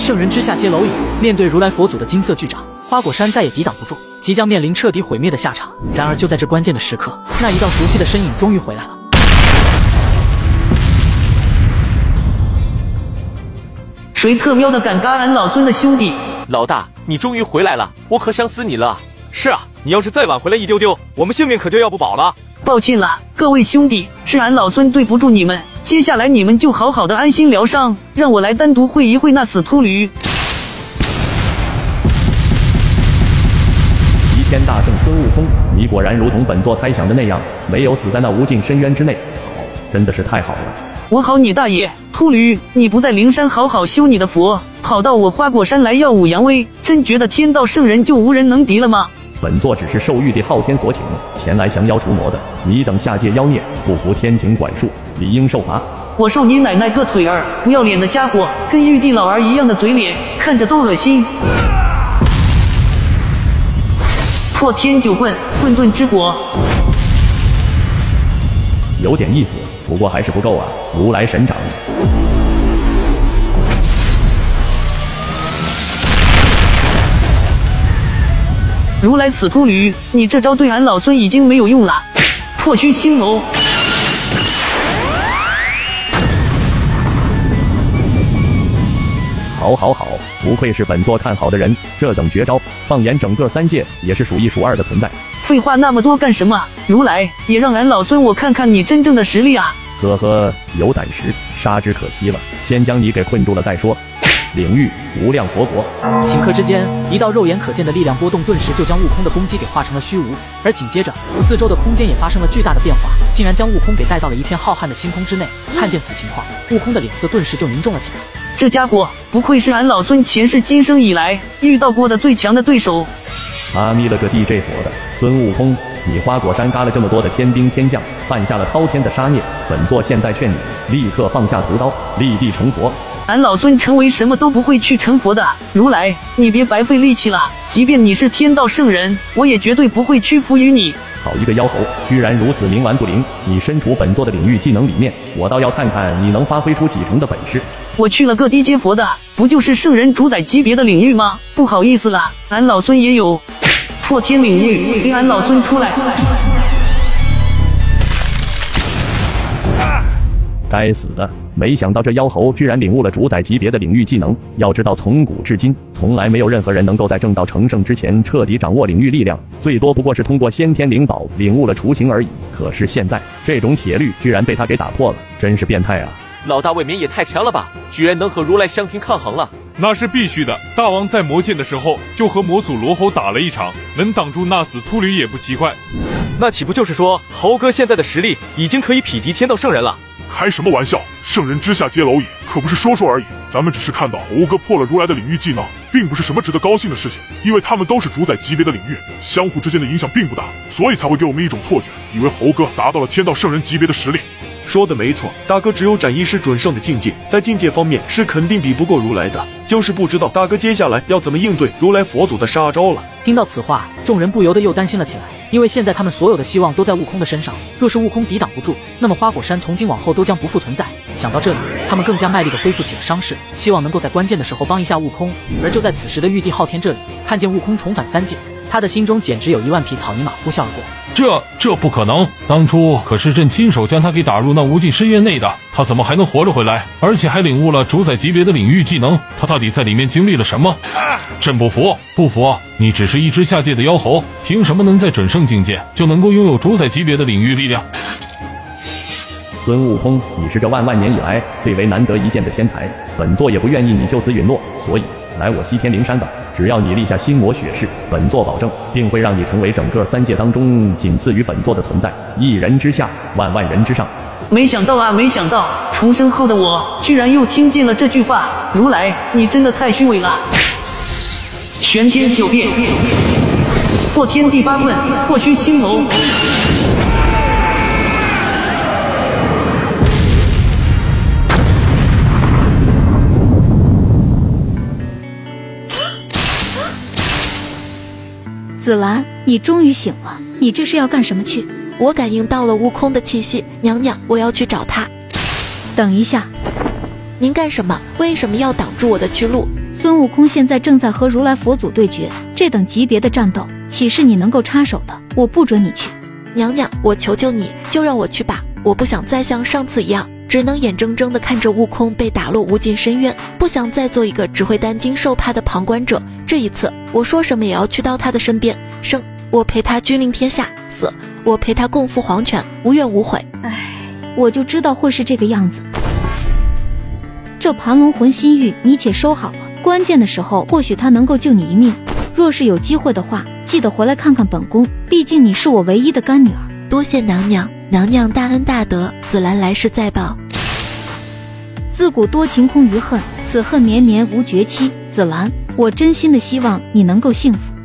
圣人之下皆蝼蚁。面对如来佛祖的金色巨掌，花果山再也抵挡不住，即将面临彻底毁灭的下场。然而就在这关键的时刻，那一道熟悉的身影终于回来了。 谁特喵的敢嘎俺老孙的兄弟？ 老大，你终于回来了，我可想死你了。 是啊，你要是再晚回来一丢丢，我们性命可就要不保了。 抱歉了，各位兄弟，是俺老孙对不住你们。接下来你们就好好的安心疗伤，让我来单独会一会那死秃驴。 齐天大圣孙悟空，你果然如同本座猜想的那样，没有死在那无尽深渊之内。好，真的是太好了。 我好你大爷，秃驴，你不在灵山好好修你的佛，跑到我花果山来耀武扬威，真觉得天道圣人就无人能敌了吗？ 本座只是受玉帝昊天所请，前来降妖除魔的。你等下界妖孽，不服天庭管束，理应受罚。 我受你奶奶个腿儿！不要脸的家伙，跟玉帝老儿一样的嘴脸，看着都恶心。破天九棍，混沌之果。 有点意思，不过还是不够啊！如来神掌。 如来死秃驴，你这招对俺老孙已经没有用了。破虚星楼。 好，不愧是本座看好的人，这等绝招，放眼整个三界也是数一数二的存在。 废话那么多干什么？如来，也让俺老孙我看看你真正的实力啊！ 呵呵，有胆识，杀之可惜了。先将你给困住了再说。领域无量佛国。 顷刻之间，一道肉眼可见的力量波动顿时就将悟空的攻击给化成了虚无，而紧接着，四周的空间也发生了巨大的变化，竟然将悟空给带到了一片浩瀚的星空之内。看见此情况，悟空的脸色顿时就凝重了起来。 这家伙不愧是俺老孙前世今生以来遇到过的最强的对手。 阿弥了个 DJ 佛的，孙悟空，你花果山嘎了这么多的天兵天将，犯下了滔天的杀孽，本座现在劝你立刻放下屠刀，立地成佛。 俺老孙成为什么都不会去成佛的，如来，你别白费力气了。即便你是天道圣人，我也绝对不会屈服于你。 好一个妖猴，居然如此冥顽不灵！你身处本座的领域技能里面，我倒要看看你能发挥出几成的本事。 我去了个低阶佛的，不就是圣人主宰级别的领域吗？不好意思了，俺老孙也有破天领域，给俺老孙出来！ 该死的！没想到这妖猴居然领悟了主宰级别的领域技能。要知道，从古至今，从来没有任何人能够在正道成圣之前彻底掌握领域力量，最多不过是通过先天灵宝领悟了雏形而已。可是现在，这种铁律居然被他给打破了，真是变态啊！ 老大未免也太强了吧，居然能和如来相提抗衡了。 那是必须的，大王在魔剑的时候就和魔祖罗侯打了一场，能挡住那死秃驴也不奇怪。 那岂不就是说，猴哥现在的实力已经可以匹敌天道圣人了？ 开什么玩笑！圣人之下皆蝼蚁，可不是说说而已。咱们只是看到猴哥破了如来的领域技能，并不是什么值得高兴的事情，因为他们都是主宰级别的领域，相互之间的影响并不大，所以才会给我们一种错觉，以为猴哥达到了天道圣人级别的实力。 说的没错，大哥只有斩一师准圣的境界，在境界方面是肯定比不过如来的，就是不知道大哥接下来要怎么应对如来佛祖的杀招了。 听到此话，众人不由得又担心了起来，因为现在他们所有的希望都在悟空的身上，若是悟空抵挡不住，那么花果山从今往后都将不复存在。想到这里，他们更加卖力地恢复起了伤势，希望能够在关键的时候帮一下悟空。而就在此时的玉帝昊天这里，看见悟空重返三界，他的心中简直有1万匹草泥马呼啸而过。 这不可能！当初可是朕亲手将他给打入那无尽深渊内的，他怎么还能活着回来？而且还领悟了主宰级别的领域技能，他到底在里面经历了什么？朕不服！你只是一只下界的妖猴，凭什么能在准圣境界就能够拥有主宰级别的领域力量？ 孙悟空，你是这万年以来最为难得一见的天才，本座也不愿意你就此陨落，所以来我西天灵山吧。只要你立下心魔血誓，本座保证定会让你成为整个三界当中仅次于本座的存在，一人之下，万人之上。 没想到重生后的我居然又听见了这句话，如来，你真的太虚伪了。玄天九变，破天第8棍，破虚星楼。 紫兰，你终于醒了，你这是要干什么去？ 我感应到了悟空的气息，娘娘，我要去找他。 等一下， 您干什么？为什么要挡住我的去路？ 孙悟空现在正在和如来佛祖对决，这等级别的战斗，岂是你能够插手的？我不准你去。 娘娘，我求求你，就让我去吧，我不想再像上次一样，只能眼睁睁地看着悟空被打落无尽深渊，不想再做一个只会担惊受怕的旁观者。这一次，我说什么也要去到他的身边，生，我陪他君临天下；死，我陪他共赴黄泉，无怨无悔。 我就知道会是这个样子。这盘龙魂心玉你且收好了，关键的时候或许他能够救你一命。若是有机会的话，记得回来看看本宫，毕竟你是我唯一的干女儿。 多谢娘娘，娘娘大恩大德，紫兰来世再报。 自古多情空余恨，此恨绵绵无绝期。紫兰，我真心的希望你能够幸福。